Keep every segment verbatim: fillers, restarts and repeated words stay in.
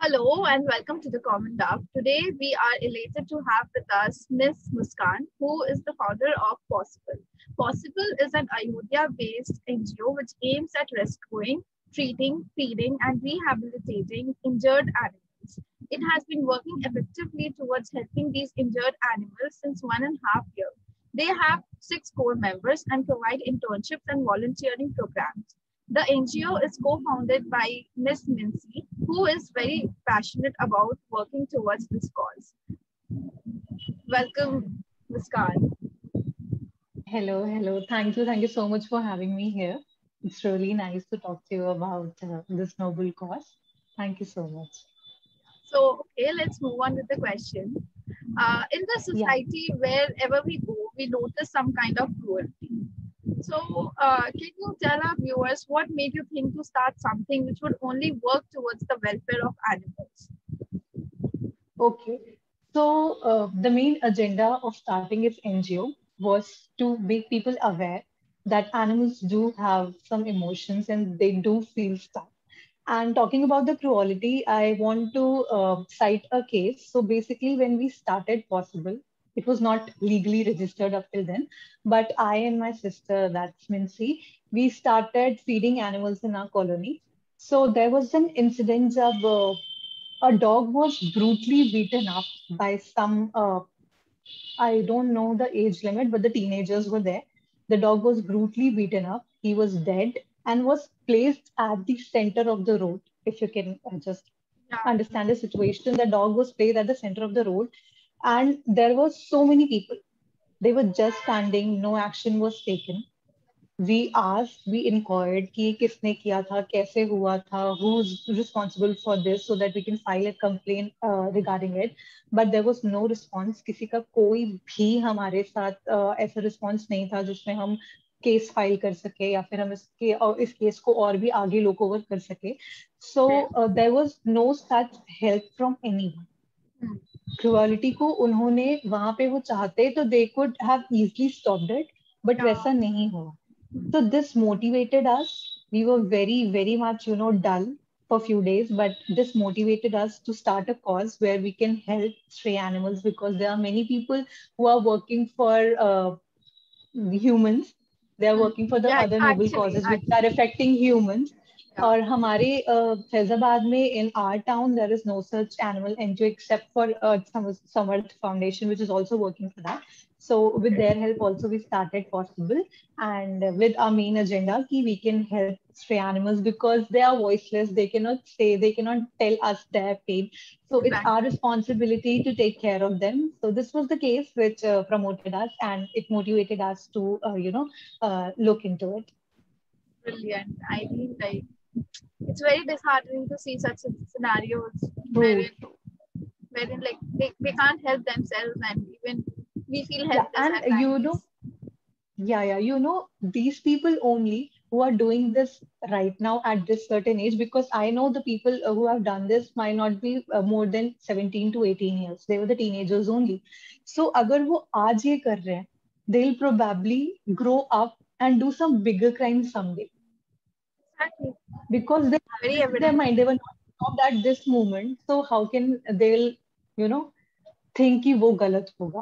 Hello and welcome to the Common Duck. Today we are elated to have with us Miss Muskan, who is the founder of Possible. Possible is an Ayodhya-based N G O which aims at rescuing, treating, feeding, and rehabilitating injured animals. It has been working effectively towards helping these injured animals since one and a half years. They have six core members and provide internships and volunteering programs. The N G O is co-founded by Miss Mincy, who is very passionate about working towards this cause. Welcome, Miz Khan. Hello, hello. Thank you. Thank you so much for having me here. It's really nice to talk to you about uh, this noble cause. Thank you so much. So, okay, let's move on with the question. Uh, in the Yeah. society, wherever we go, we notice some kind of cruelty. So, uh, can you tell our viewers what made you think to start something which would only work towards the welfare of animals? Okay. So uh, the main agenda of starting its N G O was to make people aware that animals do have some emotions and they do feel stuff. And talking about the cruelty, I want to uh, cite a case. So basically, when we started Possible, it was not legally registered up till then. But I and my sister, that's Mincy, we started feeding animals in our colony. So there was an incident of uh, a dog was brutally beaten up by some, uh, I don't know the age limit, but the teenagers were there. The dog was brutally beaten up. He was dead and was placed at the center of the road. If you can uh, just Yeah. understand the situation, the dog was placed at the center of the road, and there were so many people. They were just standing, no action was taken. We asked, we inquired कि किसने किया था, कैसे हुआ था, who's responsible for this, so that we can file a complaint uh, regarding it. But there was no response. किसी का कोई भी हमारे साथ uh, ऐसा response नहीं था जिसमें हम केस फाइल कर सके या फिर हम इसके और इस केस को और भी आगे लोक ओवर कर सके. So uh, there was no such help from anyone. Cruelty को उन्होंने वहां पे वो चाहते तो दे could have easily stopped it, but वैसा नहीं हुआ. So this motivated us. We were very, very much, you know, dull for a few days, but this motivated us to start a cause where we can help stray animals, because there are many people who are working for uh, humans. They are working for the Yeah, other noble actually, causes which actually. are affecting humans. Yeah. और हमारे फैजाबाद में in our town there is no such animal N G O except for uh, Samarth Foundation, which is also working for that. So with their help also we started Possible, and with our main agenda ki we can help stray animals because they are voiceless. They cannot say, they cannot tell us their pain. So it's our Exactly. responsibility to take care of them. So this was the case which uh, promoted us, and it motivated us to uh, you know uh, look into it. Brilliant. I mean, like, it's very disheartening to see such scenarios True, wherein, wherein like they, they can't help themselves and even we feel yeah, helpless and at you know, times. yeah, yeah, you know, these people only who are doing this right now at this certain age, because I know the people uh, who have done this might not be uh, more than seventeen to eighteen years. They were the teenagers only. So, अगर वो आज ये कर रहे हैं, they'll probably grow up and do some bigger crimes someday, Exactly. because they have Very this in their evident. mind. They were not stopped at this moment. So, how can they'll, you know, think कि वो गलत होगा?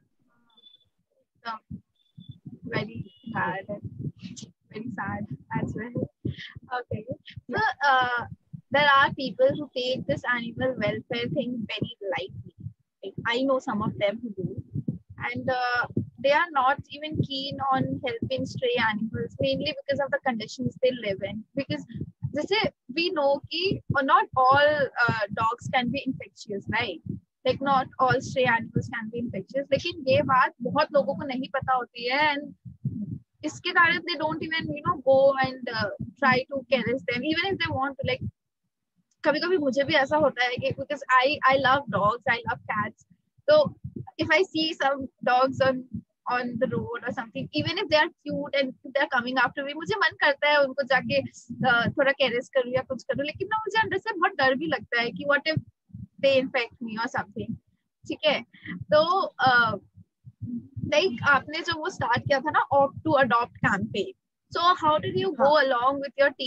Um, very bad and very sad as well. Okay. So Yeah. uh, there are people who take this animal welfare thing very lightly. Like, I know some of them who do. And uh, they are not even keen on helping stray animals, mainly because of the conditions they live in. Because जैसे we know कि or not all uh, dogs can be infectious, right? Like not all stray animals can be infectious. लेकिन ये बात बहुत लोगों को नहीं पता होती है, and इसके कारण they don't even you know go and uh, try to caress them even if they want to. Like कभी कभी मुझे भी ऐसा होता है कि because I I love dogs, I love cats, so if I see some dogs on on the road or something, even if they are cute and they are coming after me, मुझे मन करता है उनको जाके uh, थोड़ा caress करूँ या कुछ करूँ, लेकिन ना मुझे अंदर से बहुत डर भी लगता है कि what if they infect me or something. ठीक है. तो uh, like आपने जब वो start किया था ना opt to adopt campaign, so how did you go हाँ. along with your team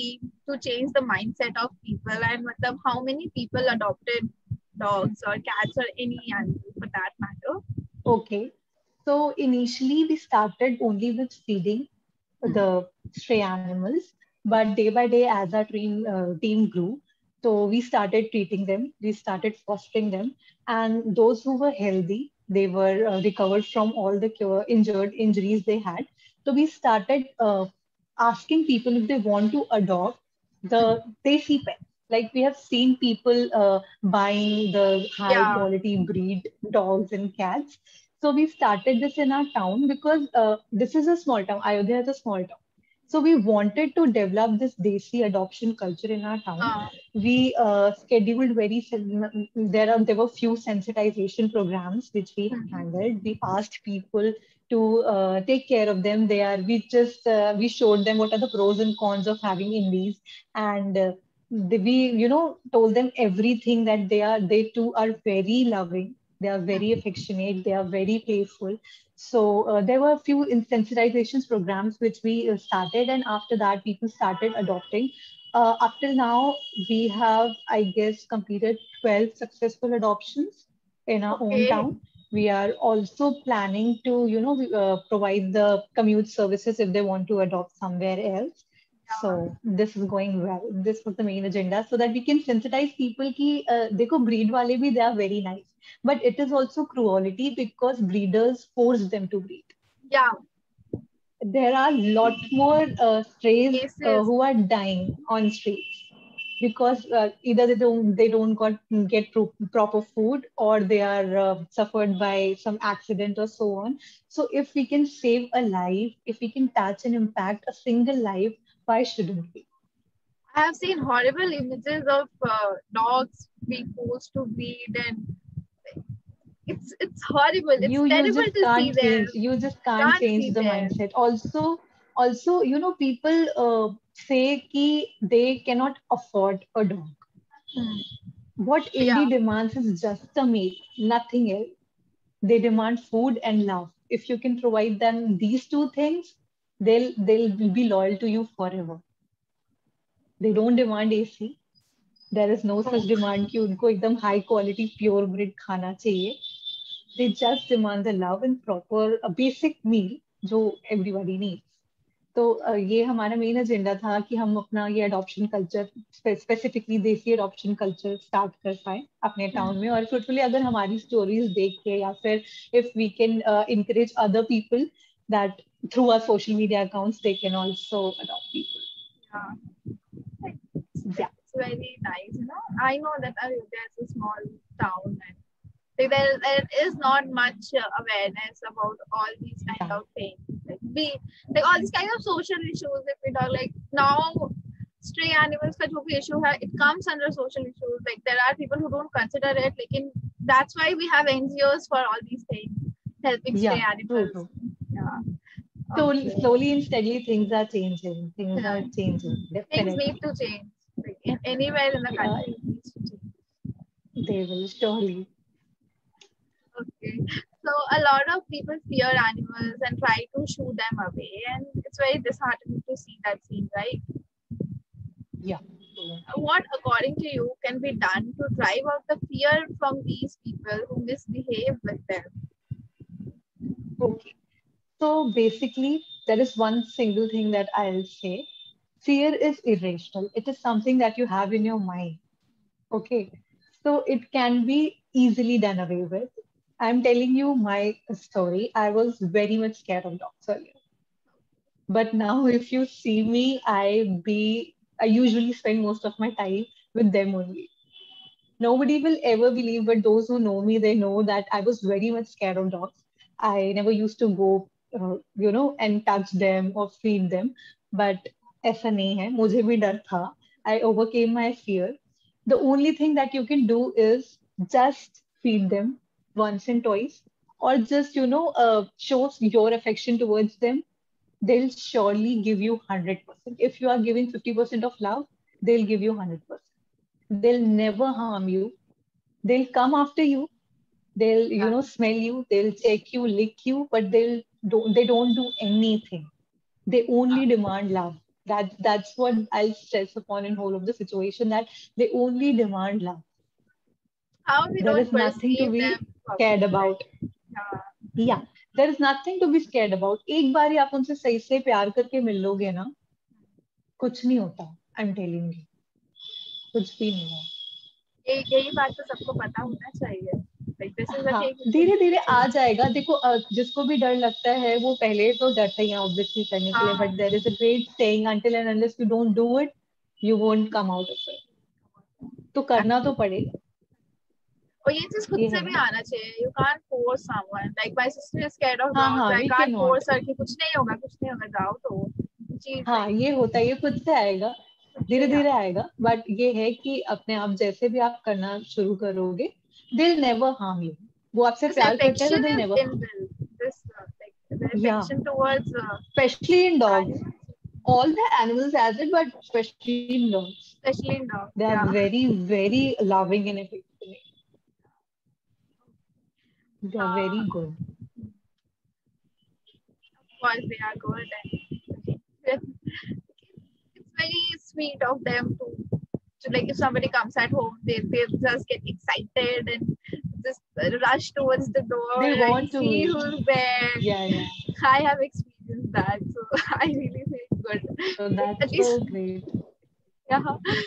to change the mindset of people, and matlab, how many people adopted dogs or cats or any animal for that matter? Okay. So initially we started only with feeding Hmm. the stray animals, but day by day as our team uh, team grew, so we started treating them, we started fostering them, and those who were healthy, they were uh, recovered from all the cure, injured injuries they had. So we started uh, asking people if they want to adopt the desi pet. Like we have seen people uh, buying the high Yeah. quality breed dogs and cats. So we started this in our town because uh, this is a small town. Ayodhya is a small town. So we wanted to develop this Desi adoption culture in our town. Uh, We uh, scheduled very sen- there are there were few sensitization programs which we hmm. handled. We asked people to uh, take care of them. They are we just uh, we showed them what are the pros and cons of having Indies, and uh, the, we you know told them everything that they are they too are very loving. They are very affectionate. They are very playful. So uh, there were a few insensitizations programs which we uh, started, and after that, people started adopting. Uh, up till now, we have, I guess, completed twelve successful adoptions in our own Okay. town. We are also planning to, you know, uh, provide the commute services if they want to adopt somewhere else. Yeah. So this is going well. This was the main agenda, so that we can sensitize people ki uh, देखो breed वाले भी they are very nice, but it is also cruelty because breeders force them to breed. Yeah. There are a lot more uh, strays uh, Cases. who are dying on streets because uh, either they don't they don't got get pro- proper food, or they are uh, suffered by some accident or so on. So if we can save a life, if we can touch and impact a single life, why shouldn't we? I have seen horrible images of uh, dogs being forced to breed, and it's it's horrible. It's you you terrible just to see can't there. change you just can't Can't change see the there. mindset. Also also you know people uh, say ki they cannot afford a dog. Hmm. What Yeah. indie demands is just a meal, nothing else. They demand food and love. If you can provide them these two things, they'll they'll be loyal to you forever. They don't demand AC. There is no such demand कि उनको एकदम high quality pure breed खाना चाहिए. They just demand the love and proper a basic meal जो everybody needs. तो अ, ये हमारा main agenda था कि हम अपना ये adoption culture, specifically desi adoption culture start कर पाए अपने टाउन में, और फ्रूटफुली अगर हमारी स्टोरीज देख के या फिर if we can encourage other people that through our social media accounts they can also adopt people. Yeah. Like, Yeah, it's very nice, you know. I know that Ayodhya is a small town, and like, there, there is not much uh, awareness about all these kind yeah, of things. Like, we, like all these kind of social issues, if we talk like now, stray animals का जो भी issue है, it comes under social issues. Like there are people who don't consider it. Like in, that's why we have N G Os for all these things, helping stray yeah, true, animals. true. Yeah. Slowly, Okay. slowly and steadily things are changing. Things Yeah. are changing, Things need definitely. to change. Like in, anywhere in the Yeah, country, it needs to change. they will surely. Okay. So a lot of people fear animals and try to shoo them away, and it's very disheartening to see that scene, right? Yeah. True. What, according to you, can be done to drive out the fear from these people who misbehave with them? Okay. So basically, there is one single thing that I'll say. Fear is irrational. It is something that you have in your mind. Okay. So it can be easily done away with. I'm telling you my story. I was very much scared of dogs earlier. But now if you see me, I be I usually spend most of my time with them only. Nobody will ever believe, but those who know me, they know that I was very much scared of dogs. I never used to go, uh, you know, and touch them or feed them. But ऐसा नहीं है, मुझे भी डर था. I overcame my fear. The only thing that you can do is just feed them once and twice, or just, you know, uh, show your affection towards them. They'll surely give you one hundred percent. If you are giving fifty percent of love, they'll give you one hundred percent. They'll never harm you. They'll come after you. They'll, you Yeah. know, smell you. They'll check you, lick you, but they'll don't they don't do anything. They only demand love. That that's what I'll stress upon in whole of the situation, that they only demand love. How we There don't is nothing to perceive be them scared properly, right? about. Yeah. Yeah, there is nothing to be scared about. एक बार ही आप उनसे सही से प्यार करके मिल लोगे ना, कुछ नहीं होता. I'm telling you, कुछ भी नहीं है. ये यही बात तो सबको पता होना चाहिए. Like this is the हाँ, thing. धीरे धीरे आ जाएगा. देखो अ, जिसको भी डर लगता है वो पहले तो डरता ही है ऑब्वियसली करने के लिए, हाँ, but there is a great saying, until and unless you don't do it, you won't come out of it. तो करना तो पड़ेगा. और ये चीज खुद ये से है भी ना. आना चाहिए. You can't force someone. Like my sister is scared of हाँ dogs. हाँ, I we can can't not. force her कि कुछ नहीं होगा, कुछ नहीं होगा, जाओ तो चीज हाँ, ये होता है, ये खुद से आएगा, खुद धीरे से धीरे आना. आएगा. बट ये है कि अपने आप जैसे भी आप करना शुरू करोगे, दिल नेवर हार्म यू. वो आपसे This प्यार करते हैं तो affection दिल is never harm. inbuilt. This uh, like the या, affection towards uh, specially in dogs. animals, All the animals has it, but especially in dogs. especially in dogs. They are Yeah. very, very loving and affectionate. They are Uh, very good. of course, they are good, and it's very sweet of them to, to like if somebody comes at home, they they just get excited and just rush towards the door They and want to see be. who's there. Yeah, yeah. I have experienced that, so I really feel good. So At that's least, so great. yeah.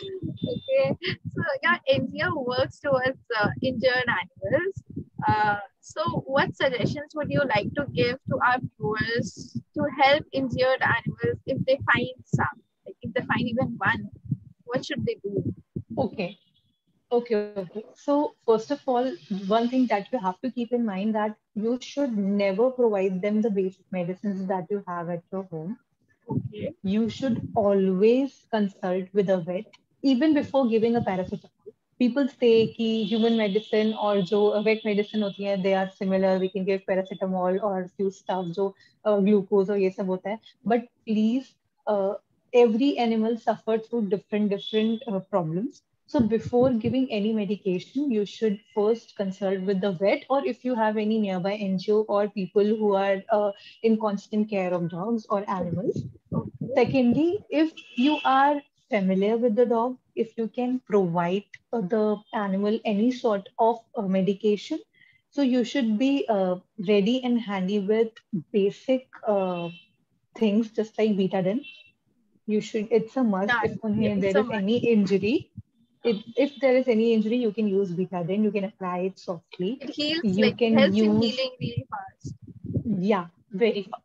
Okay. So yeah, N G O works towards uh, injured animals. Uh, so what suggestions would you like to give to our viewers to help injured animals if they find some? Like if they find even one, what should they do? Okay. Okay, okay. So first of all, one thing that you have to keep in mind, that you should never provide them the basic medicines that you have at your home. Okay. You should always consult with a vet even before giving a paracetamol. People say कि human medicine और जो vet medicine होती है, they are similar. We can give paracetamol or few stuff जो uh, glucose और ये सब होता है. But please, uh, every animal suffer through different different uh, problems. So before giving any medication, you should first consult with the vet, or if you have any nearby N G O or people who are uh, in constant care of dogs or animals. Okay. Secondly, if you are familiar with the dog, if you can provide uh, the animal any sort of uh, medication, so you should be uh, ready and handy with basic uh, things just like betadine. You should, it's a must. Yeah, If yeah, unhe it's there a is must. any injury, if, if there is any injury, you can use betadine. You can apply it softly. It heals, You like it can helps in use, healing really fast. yeah, very fast.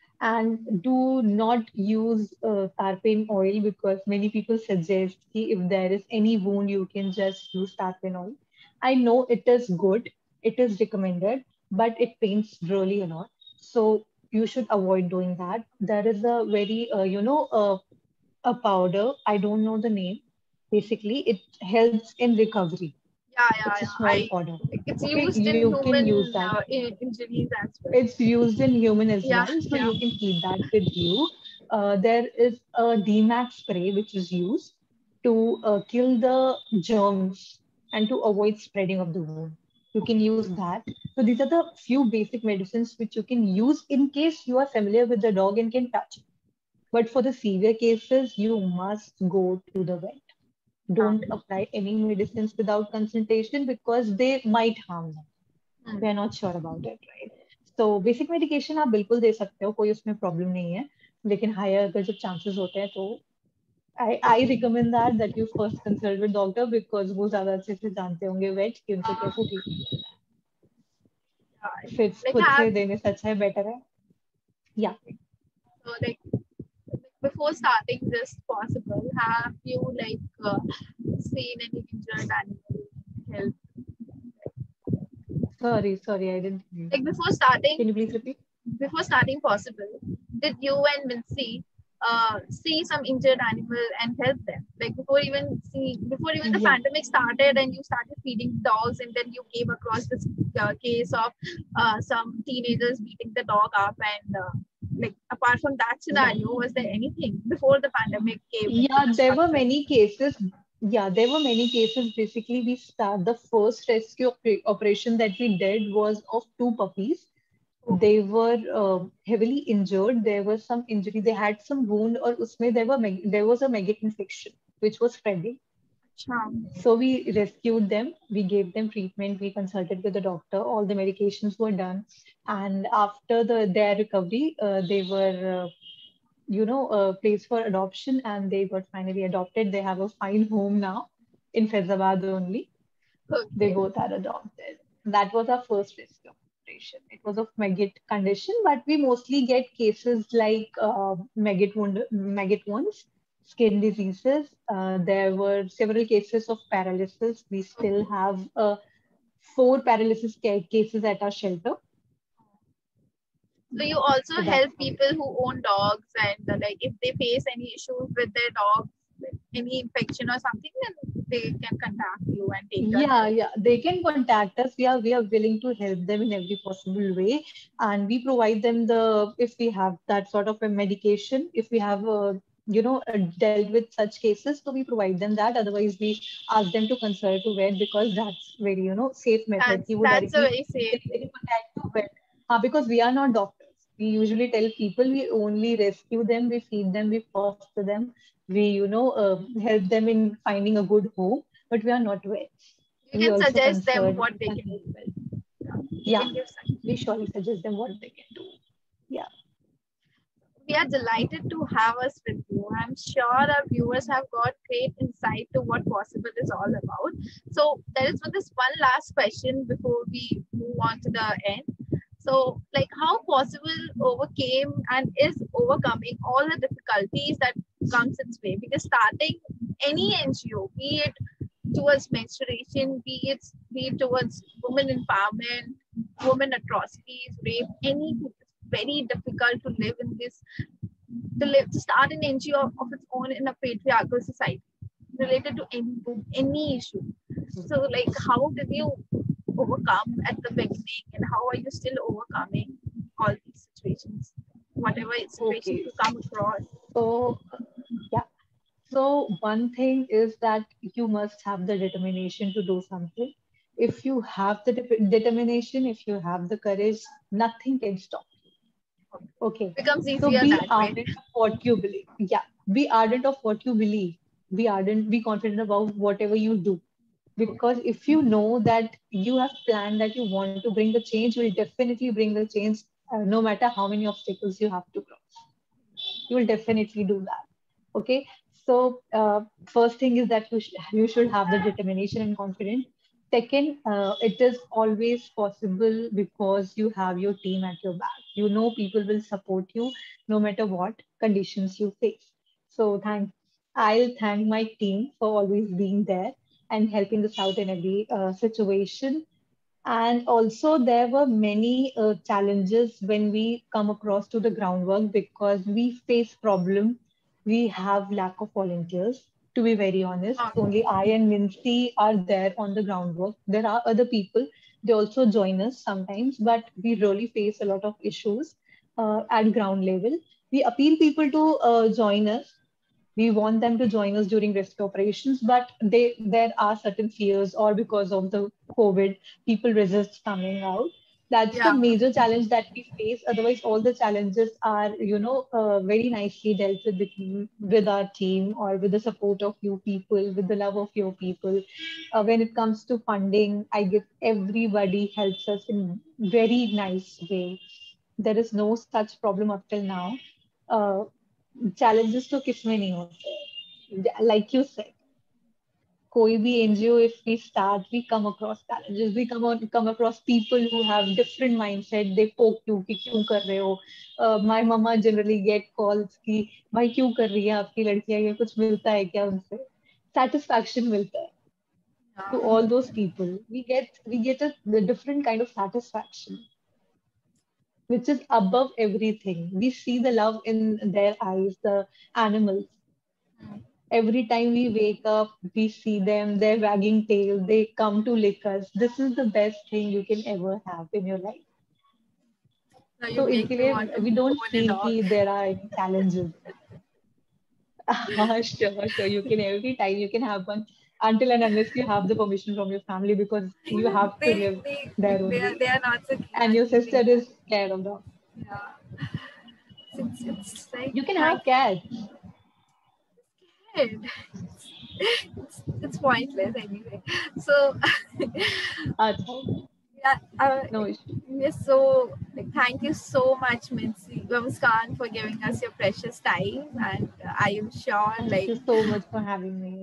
And do not use uh, tarpain oil, because many people suggest ki if there is any wound, you can just use tarpain oil. I know it is good, it is recommended, but it pains really a lot. So you should avoid doing that. There is a very, uh, you know, uh, a powder, I don't know the name. Basically, it helps in recovery. Yeah, yeah, It's a yeah. small I powder. like it's Okay, used in you can use human that. uh, in- injuries as well. It's used in human as Yeah, well, so yeah. you can keep that with you. Uh, there is a D MAX spray which is used to uh, kill the germs and to avoid spreading of the wound. You can use that. So these are the few basic medicines which you can use in case you are familiar with the dog and can touch it. But for the severe cases, you must go to the vet. Don't Yeah. apply any medicines without consultation because they might harm them. Hmm. We are not sure about it, right? So basic medication आप बिल्कुल दे सकते हो, कोई उसमें problem नहीं है. लेकिन higher अगर जब चांसेस होते हैं तो I I recommend that that you first consult with doctor, because वो ज्यादा अच्छे से जानते होंगे vet कि उनको Uh, कैसे ट्रीटमेंट करना yeah. है. फिर Like खुद have से देने से अच्छा है, बेटर है. या so like before starting this possible, have you like uh, seen any injured animal help? sorry sorry I didn't hear Like you. before starting, Can you please repeat? before starting possible, did you and Mincy uh, see some injured animal and help them? Like before even see, before even the Yeah. pandemic started and you started feeding dogs, and then you came across this uh, case of uh, some teenagers beating the dog up, and uh, like apart from that Yeah. scenario, was there anything before the pandemic came into Yeah, the there were structure? many cases. Yeah, there were many cases. Basically, we start the first rescue oper- operation that we did was of two puppies. They were uh, heavily injured. There was some injury. They had some wound, or usme there were meg- there was a maggot infection which was spreading. अच्छा. So we rescued them. We gave them treatment. We consulted with the doctor. All the medications were done, and after the their recovery, uh, they were uh, you know uh, placed for adoption, and they got finally adopted. They have a fine home now in Faizabad only. They Okay. both are adopted. That was our first rescue operation. It was of maggot condition, but we mostly get cases like uh, maggot wound, maggot wounds, skin diseases. Uh, there were several cases of paralysis. We still have uh, four paralysis ca- cases at our shelter. So you also So that's help how it people who own dogs, and uh, like if they face any issues with their dog, any infection or something, then they can contact you and take your Yeah, help. yeah, they can contact us. We are we are willing to help them in every possible way, and we provide them the if we have that sort of a medication, if we have uh, you know uh, dealt with such cases, so we provide them that. Otherwise, we ask them to consult to vet because that's very you know safe method. That's He would that's a directly very they safe can, they thing. can contact to vet. Uh, because we are not doctors. We usually tell people we only rescue them, we feed them, we foster them, we you know uh, help them in finding a good home, but we are not vets. You We can also suggest them concern what they can consult do. well. Yeah. You Yeah, can give we suggestions. surely suggest them what they can do. Yeah. We are delighted to have us with you. I'm sure our viewers have got great insight to what possible is all about. So there is this one last question before we move on to the end. So, like, how possible overcame and is overcoming all the difficulties that comes its way? Because starting any N G O, be it towards menstruation, be it be it towards women empowerment, women atrocities, rape, anything, it's very difficult to live in this to live to start an N G O of its own in a patriarchal society related to any any issue. So, like, how did you overcome at the beginning, and how are you still overcoming all these situations, whatever situations Okay. you come across? So, yeah. So, one thing is that you must have the determination to do something. If you have the de- determination, if you have the courage, nothing can stop you. Okay. Becomes So, easier be that way. ardent of what you believe. Yeah. Be ardent of what you believe. Be ardent, be confident about whatever you do. Because if you know that you have planned that you want to bring the change, you will definitely bring the change uh, no matter how many obstacles you have to cross. You will definitely do that. Okay. So, uh, first thing is that you, sh- you should have the determination and confidence. Second, uh, it is always possible because you have your team at your back. You know people will support you no matter what conditions you face. So, thank I'll thank my team for always being there and helping us out in every uh, situation. And also, there were many uh, challenges when we come across to the groundwork because we face problem. We have lack of volunteers. To be very honest, only I and Mincy are there on the groundwork. There are other people. They also join us sometimes, but we really face a lot of issues uh, at ground level. We appeal people to uh, join us. We want them to join us during rescue operations, but they there are certain fears, or because of the COVID, people resist coming out. That's the Yeah. major challenge that we face. Otherwise, all the challenges are, you know, uh, very nicely dealt with, with with our team or with the support of you people, with the love of your people. Uh, when it comes to funding, I guess everybody helps us in very nice way. There is no such problem up till now. Uh, Challenges तो किसमें नहीं होते, like you said, कोई भी N G O, if we start, we come across challenges, we come on come across people who have different mindset. They poke you कि क्यों कर रहे हो. uh, my mama generally get calls कि भाई क्यों कर रही है आपकी लड़कियां, ये कुछ मिलता है क्या उनसे. Satisfaction मिलता है to Yeah. all those people. We get we get a the different kind of satisfaction which is above everything. We see the love in their eyes, the animals. Every time we wake up, we see them, they're wagging tail, they come to lick us. This is the best thing you can ever have in your life. Now you So, make इनके me want लिए to we don't own a feel dog. कि there are any challenges. Ah, sure, sure. You can every time you can have one. until and unless you have the permission from your family, because you have to they live they there they are only. they are not so keen And on your sister keeping that. is scared of dog. Yeah, it's it's like You can thank have cats. you. It's, it's pointless anyway. So Acha, yeah, uh, no issue. yes, so like, thank you so much, Mitzi, Muskan, for giving us your precious time, and uh, I am sure Thank like you so much for having me.